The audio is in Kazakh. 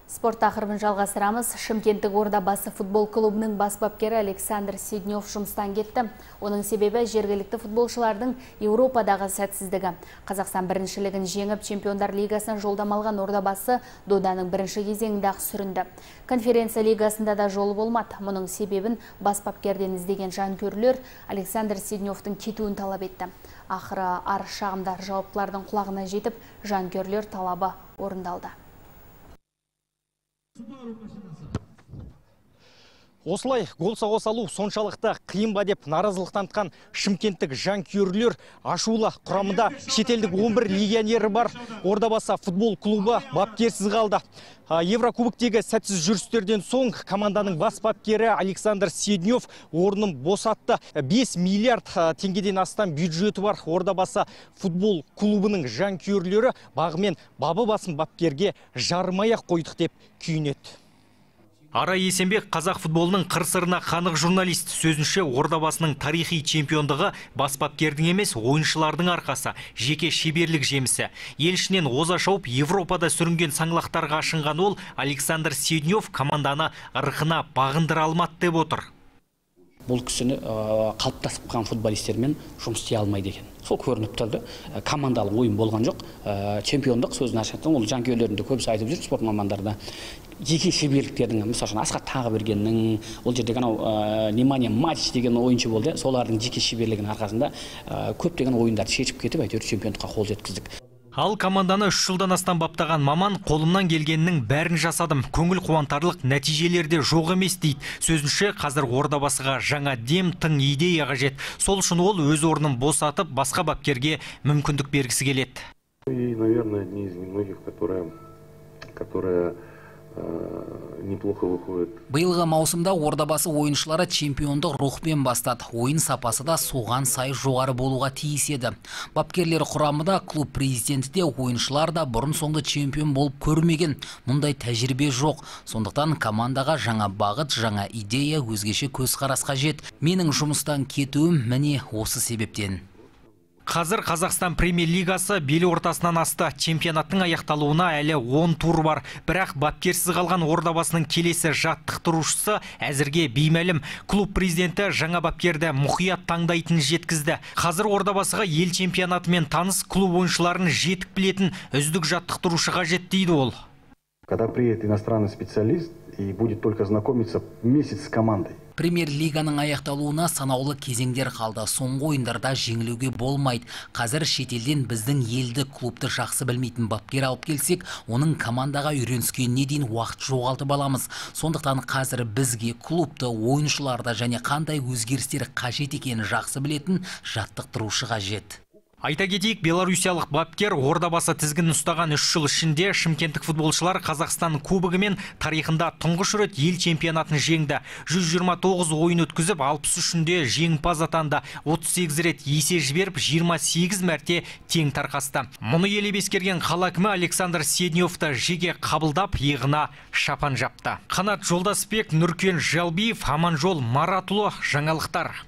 Спорт тақырыбын жалғастырамыз. Шымкенттік Ордабасы футбол клубының бас бапкері Александр Седнев жұмыстан кетті. Оның себебі жергілікті футболшылардың Еуропадағы сәтсіздігі. Қазақстан біріншілігін жеңіп, Чемпиондар лигасына жолдама алған Ордабасы доданың бірінші кезеңінде-ақ сүрінді. Конференция лигасында да жолы болмады. Мұның себебін бас бапкерден іздеген жанкүйерлер Александр Седневтің кетуін талап етті. Ақыры арыз шағымдар жауаптылардың құлағына жетіп, жанкүйерлер талабы орындалды. Осылай гол соға салу соншалықты қиын ба деп наразылық танытқан шымкенттік жанкүйерлер ашулы. Құрамында шетелдік 11 легионері бар Ордабасы футбол клубы бапкерсіз қалды. Еврокубоктегі сәтсіз жүрістерден соң команданың бас бапкері Александр Седнев орнын босатты. 5 миллиард теңгеден астам бюджеті бар Ордабасы футбол клубының жанкүйерлері бағымен бабы басын бапкерге жармай-ақ қойдық деп күйінеді. Ара Есенбек қазақ футболының қыр-сырына қанық журналист. Сөзінше Ордабасының тарихи чемпиондығы бас бапкердің емес, ойыншылардың арқасы, жеке шеберлік жемісі. Ел ішінен оза шауып, Европада сүрінген саңлақтарға ашынған ол Александр Седнев команданы ырқына бағындыра алмады деп отыр. Бұл кісіні қалыптасып қалған футболистермен жұмыс істей алмайды екен. Сол көрініп тұрды. Командалық ойын болған жоқ. Чемпиондық сөзін ашықтың, ол жанкүйерлерінде көбісі айтып жүр, спорт мамандарда. Жеке шеберліктердің, мысалы Асқат Тағыбергеннің, ол жерде Немания Матич деген ойыншы болды. Солардың жеке шеберлігінің арқасында көптеген ойындарды шешіп кетіп, әйтеуір чемпиондыққа қол жеткіздік. Ал команданы 3 жылдан астам баптаған маман қолымнан келгеннің бәрін жасадым. Көңіл қуантарлық нәтижелерде жоқ емес дейді. Сөзінше қазір Ордабасыға жаңа дем, тың идея қажет. Сол үшін ол өз орнын босатып, басқа бапкерге мүмкіндік бергісі келеді. И, наверное, одни из немногих, которые неплохо выходит. Биылғы маусымда Ордабасы ойыншылары чемпиондық рухпен бастады. Ойын сапасы да соған сай жоғары болуға тиіс еді. Бапкерлер құрамында клуб президенті де ойыншылар да бұрын соңды чемпион болып көрмеген. Мұндай тәжірибе жоқ. Сондықтан командаға жаңа бағыт, жаңа идея, өзгеше көзқарас қажет. Менің жұмыстан кетуім міне осы себептен. Қазір Қазақстан премьер-лигасы белі ортасынан асты. Чемпионаттың аяқталуына әлі 10 тур бар. Бірақ бапкерсіз қалған Ордабасының келесі жаттықтырушысы әзірге беймәлім. Клуб президенті жаңа бапкерді мұқият таңдайтын жеткізді. Қазір Ордабасыға ел чемпионатымен таныс, клуб ойыншыларын жетік білетін үздік жаттықтырушы қажет дейді ол. Когда приедет иностранный специалист и будет только знакомиться месяц с командой. Премьер-лиганың аяқталуына санаулы кезеңдер қалды. Соңғы ойындарда жеңілуге болмайды. Қазір шетелден біздің елді клубты жақсы білмейтін бапкер алып келсек, оның командаға үйреніскеніне дейін уақыт жоғалтып аламыз. Сондықтан қазір бізге клубты, ойыншыларды және қандай өзгерістер қажет екенін жақсы білетін жаттықтырушы қажет. Айта кетейік, беларусиялық бапкер Ордабасы тізгін ұстаған 3 жыл ішінде шымкенттік футболшылар Қазақстан кубогымен тарихында тұңғыш рет ел чемпионатын жеңді. 129 ойын өткізіп, 63-інде жеңімпаз атанды. 38 рет есе жіберіп, 28 мәрте тең тарқасты. Мұны елеп ескерген қала әкімі Александр Седневті жеке қабылдап, иығына шапан жапты. Қанат Жолдасбек, Нұркен Жалбиев, Аманжол Маратұлы, жаңалықтар.